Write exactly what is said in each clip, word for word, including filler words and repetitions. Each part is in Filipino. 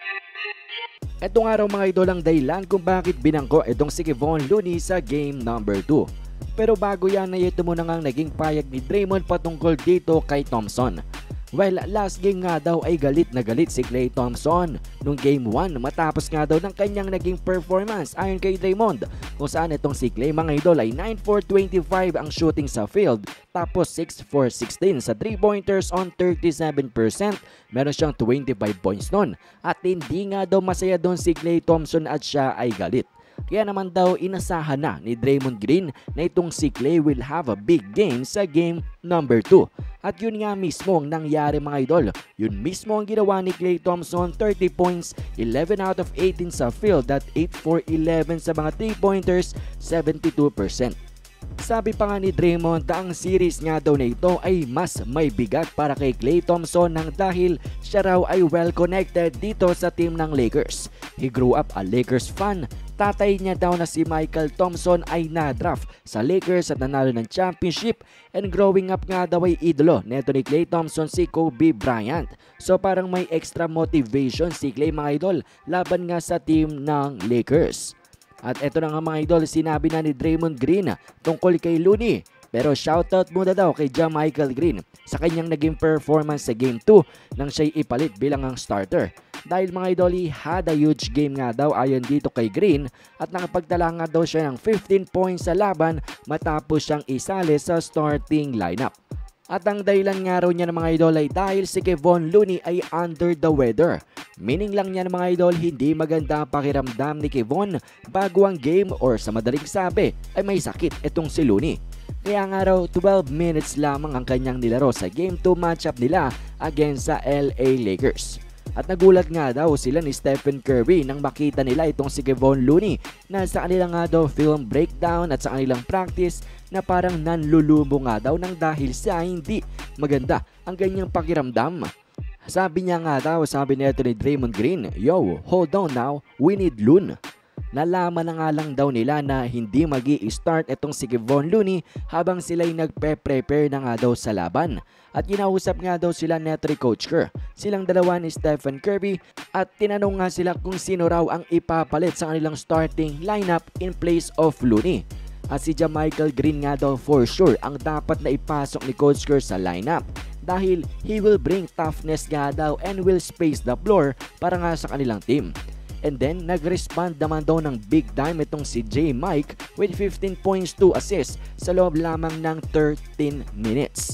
Etong araw mga idol ang dahilan kung bakit binangko itong si Kevon Looney sa game number two. Pero bago yan ay ito muna ngang naging payag ni Draymond patungkol dito kay Thompson. Well, last game nga daw ay galit na galit si Klay Thompson nung game one matapos nga daw ng kanyang naging performance ayon kay Draymond, kung saan itong si Klay mga idol ay nine for twenty-five ang shooting sa field, tapos six for sixteen sa three pointers on thirty-seven percent. Meron siyang twenty-five points nun at hindi nga daw masaya doon si Klay Thompson at siya ay galit. Kaya naman daw inasahan na ni Draymond Green na itong si Klay will have a big game sa game number two. At yun nga mismo ang nangyari mga idol. Yun mismo ang ginawa ni Klay Thompson, thirty points, eleven out of eighteen sa field at eight for eleven sa mga three pointers, seventy-two percent. Sabi pa nga ni Draymond na ang series nga daw na ito ay mas may bigat para kay Klay Thompson nang dahil siya raw ay well connected dito sa team ng Lakers. He grew up a Lakers fan. Tatay niya daw na si Michael Thompson ay na-draft sa Lakers at nanalo ng championship, and growing up nga daw ay idolo neto ni Klay Thompson si Kobe Bryant. So parang may extra motivation si Klay mga idol laban nga sa team ng Lakers. At eto na nga mga idol, sinabi na ni Draymond Green tungkol kay Looney. Pero shoutout muna daw kay JaMychal Green sa kanyang naging performance sa game two nang siya'y ipalit bilang ang starter. Dahil mga idol, he had a huge game nga daw ayon dito kay Green at nakapagtala nga daw siya ng fifteen points sa laban matapos siyang isali sa starting lineup. At ang dahilan nga raw niya ng mga idol ay dahil si Kevon Looney ay under the weather. Meaning lang niya ng mga idol, hindi maganda ang pakiramdam ni Kevon bago ang game, or sa madaling sabi ay may sakit itong si Looney. Kaya nga raw twelve minutes lamang ang kanyang nilaro sa game two matchup nila against sa L A Lakers. At nagulat nga daw sila ni Stephen Curry nang makita nila itong si Kevon Looney na sa kanila nga daw film breakdown at sa kanilang practice na parang nanlulumo nga daw nang dahil sa hindi maganda ang kanyang pakiramdam. Sabi niya nga daw, sabi nito ni Draymond Green, "Yo, hold on now, we need Loon." Nalaman na nga lang daw nila na hindi magi-start itong si Kevon Looney habang sila'y nagpe-prepare na nga daw sa laban. At ginausap nga daw sila neto ni Coach Kerr, silang dalawa ni Stephen Curry, at tinanong nga sila kung sino raw ang ipapalit sa kanilang starting lineup in place of Looney. At si JaMychal Green nga daw for sure ang dapat na ipasok ni Coach Kerr sa lineup dahil he will bring toughness nga daw and will space the floor para nga sa kanilang team. And then, nag-respond naman daw ng big time itong si J. Mike with fifteen points, two assists sa loob lamang ng thirteen minutes.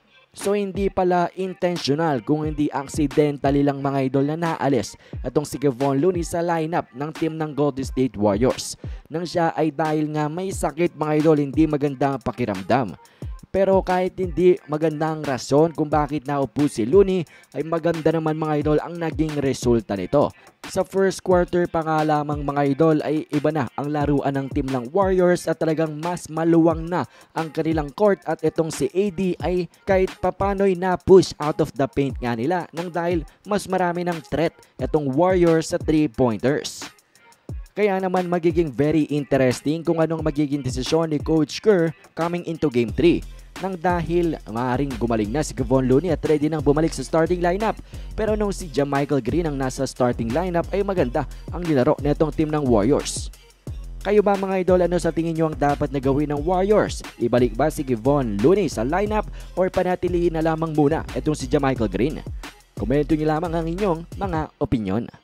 So hindi pala intentional kung hindi accidentally lang mga idol na naalis itong si Kevon Looney sa lineup ng team ng Golden State Warriors. Nang siya ay dahil nga may sakit mga idol, hindi maganda ang pakiramdam. Pero kahit hindi magandang rason kung bakit naupo si Looney, ay maganda naman mga idol ang naging resulta nito. Sa first quarter pa nga lamang mga idol ay iba na ang laruan ng team ng Warriors at talagang mas maluwang na ang kanilang court, at itong si A D ay kahit papano'y na push out of the paint nga nila nang dahil mas marami ng threat itong Warriors sa three pointers. Kaya naman magiging very interesting kung anong magiging desisyon ni Coach Kerr coming into game three. Nang dahil maaaring gumaling na si Kevon Looney at ready nang bumalik sa starting lineup. Pero nung si JaMychal Green ang nasa starting lineup ay maganda ang nilaro netong team ng Warriors. Kayo ba mga idol, ano sa tingin nyo ang dapat na gawin ng Warriors? Ibalik ba si Kevon Looney sa lineup or panatilihin na lamang muna itong si JaMychal Green? Komento nyo lamang ang inyong mga opinyon.